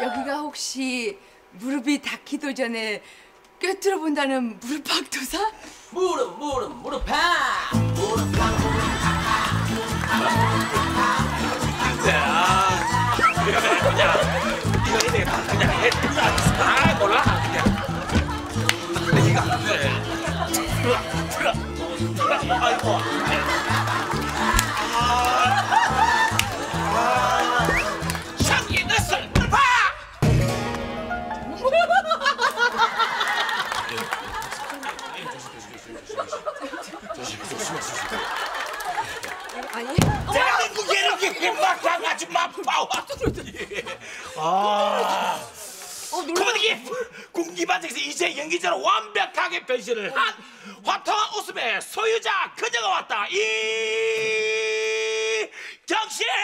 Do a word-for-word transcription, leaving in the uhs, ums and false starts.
여기가 혹시 무릎이 닿기도 전에 꿰뚫어 본다는 무릎팍도사? 무릎 무릎 무릎팍 무릎팍 야, 그래 그냥 이거 이래 그냥 해. 아 몰라 그냥. 이거 안 돼. 들어 들어 들어. 아이고. 아, 아, 장기 늦을 봐. 아니. 내가 무게를 이렇게 막 가가지고 막 파워. 아. 코미디 군기반장에서 이제 연기자로 완벽하게 변신을 한 화통한 웃음의 소유자 그녀가 왔다. 이 경신.